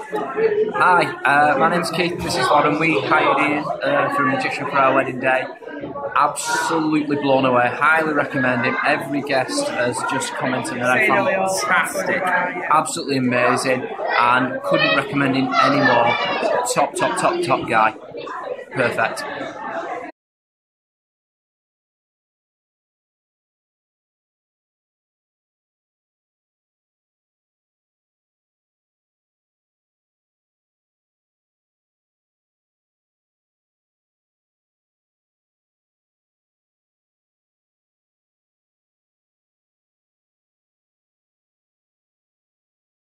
Hi, my name's Keith, this is Lauren. We hired Ian for a magician for our wedding day. Absolutely blown away, highly recommend him. Every guest has just commented that I found fantastic, absolutely amazing, and couldn't recommend him any more. Top guy, perfect.